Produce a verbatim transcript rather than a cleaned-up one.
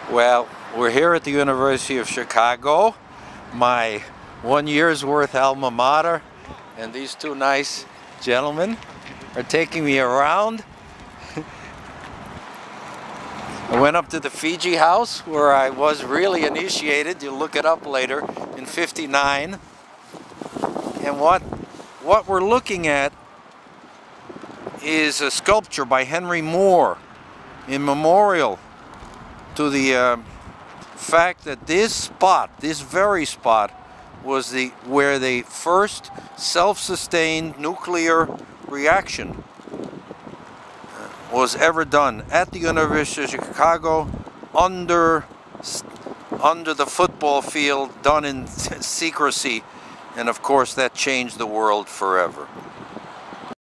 Well, we're here at the University of Chicago, my one year's worth alma mater, and these two nice gentlemen are taking me around. I went up to the Fiji house where I was really initiated, you'll look it up later, in fifty-nine. And what, what we're looking at is a sculpture by Henry Moore in memorial to the uh, fact that this spot, this very spot, was the where the first self-sustained nuclear reaction was ever done at the University of Chicago, under under the football field, done in secrecy, and of course that changed the world forever.